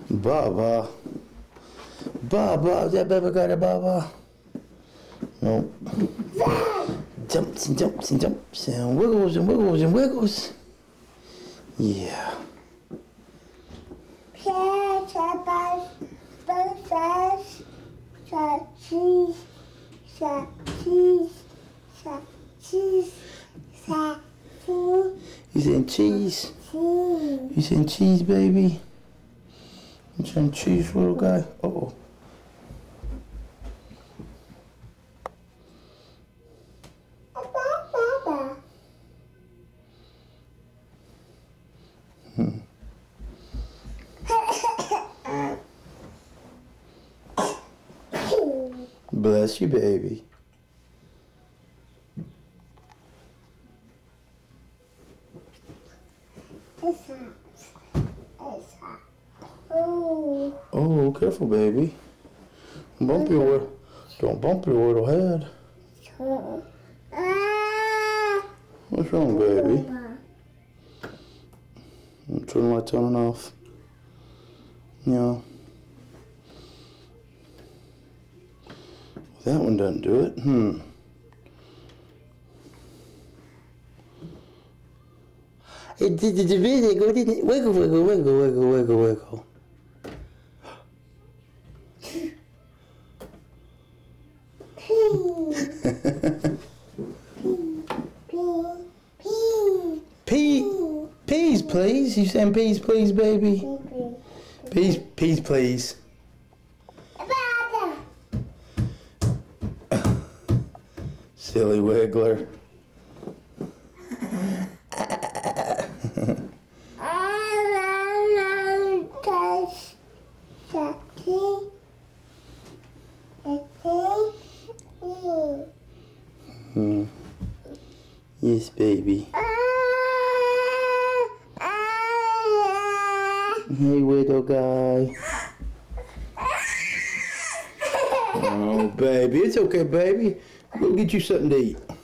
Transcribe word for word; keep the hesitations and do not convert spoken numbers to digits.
Baba. Baba. That baby got a Baba. Nope. Jumps and jumps and jumps and wiggles and wiggles and wiggles. Yeah. Cheese, cheese, cheese, You saying cheese? You saying cheese, baby? You saying cheese, little guy? Uh oh. Hmm. Bless you, baby. Oh. Oh, careful, baby. Bump your, don't bump your little head. What's wrong, baby? Turn the lights on and off. Yeah. That one doesn't do it. Hmm. It did the wiggle, didn't it? Wiggle, wiggle, wiggle, wiggle, wiggle, wiggle. Pea, peas, please. You saying peas, please, baby? Peas, peas, please. Silly wiggler. Hmm. Yes, baby. Hey, widow guy. Oh, baby. It's okay, baby. Go get you something to eat.